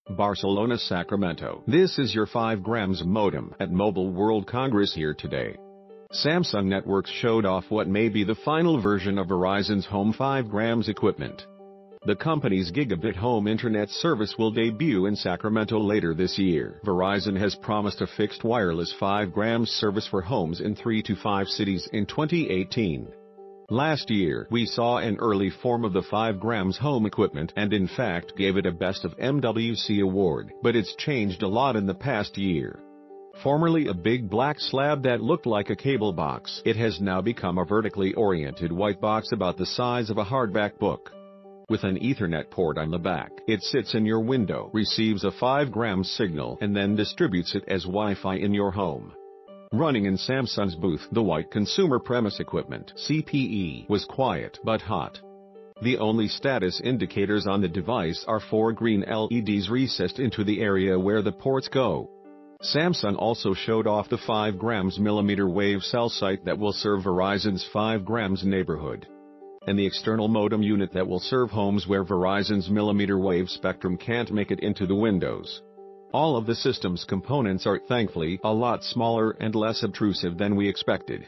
Barcelona, Sacramento. This is your 5 grams modem at Mobile World Congress here today. Samsung Networks showed off what may be the final version of Verizon's Home 5 grams equipment. The company's gigabit home internet service will debut in Sacramento later this year. Verizon has promised a fixed wireless 5 grams service for homes in 3 to 5 cities in 2018. Last year, we saw an early form of the 5 grams home equipment and in fact gave it a Best of MWC award, but it's changed a lot in the past year. Formerly a big black slab that looked like a cable box, it has now become a vertically oriented white box about the size of a hardback book. With an Ethernet port on the back, it sits in your window, receives a 5 grams signal, and then distributes it as Wi-Fi in your home. Running in Samsung's booth, the white consumer premise equipment (CPE) was quiet but hot. The only status indicators on the device are 4 green LEDs recessed into the area where the ports go. Samsung also showed off the 5 grams millimeter wave cell site that will serve Verizon's 5 grams neighborhood, and the external modem unit that will serve homes where Verizon's millimeter wave spectrum can't make it into the windows. All of the system's components are, thankfully, a lot smaller and less obtrusive than we expected.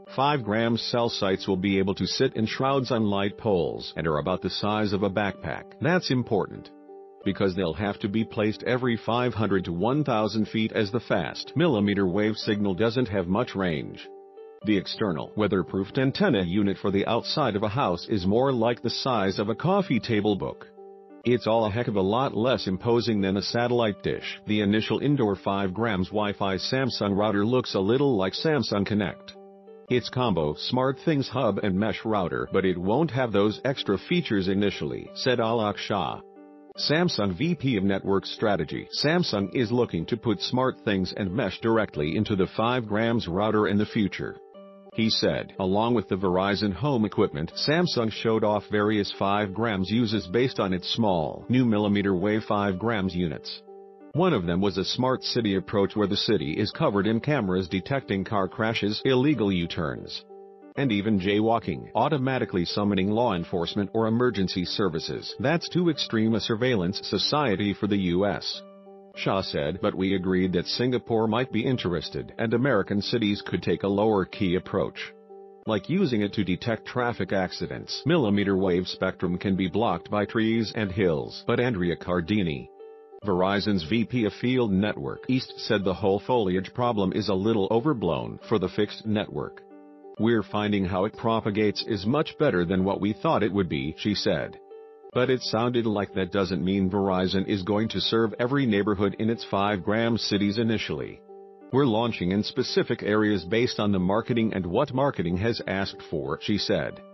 5 grams cell sites will be able to sit in shrouds on light poles and are about the size of a backpack. That's important, because they'll have to be placed every 500 to 1,000 feet as the fast millimeter wave signal doesn't have much range. The external, weatherproofed antenna unit for the outside of a house is more like the size of a coffee table book. It's all a heck of a lot less imposing than a satellite dish. The initial indoor 5 grams Wi-Fi Samsung router looks a little like Samsung Connect. It's combo SmartThings hub and mesh router, but it won't have those extra features initially, said Alok Shah, Samsung VP of Network Strategy. Samsung is looking to put SmartThings and mesh directly into the 5 grams router in the future, he said. Along with the Verizon home equipment, Samsung showed off various 5 grams uses based on its small, new millimeter wave 5 grams units. One of them was a smart city approach where the city is covered in cameras detecting car crashes, illegal U-turns, and even jaywalking, automatically summoning law enforcement or emergency services. That's too extreme a surveillance society for the U.S., Shah said, but we agreed that Singapore might be interested and American cities could take a lower-key approach, like using it to detect traffic accidents. Millimeter wave spectrum can be blocked by trees and hills, but Andrea Cardini, Verizon's VP of Field Network East, said the whole foliage problem is a little overblown for the fixed network. We're finding how it propagates is much better than what we thought it would be, she said. But it sounded like that doesn't mean Verizon is going to serve every neighborhood in its 5 grams cities initially. We're launching in specific areas based on the marketing and what marketing has asked for, she said.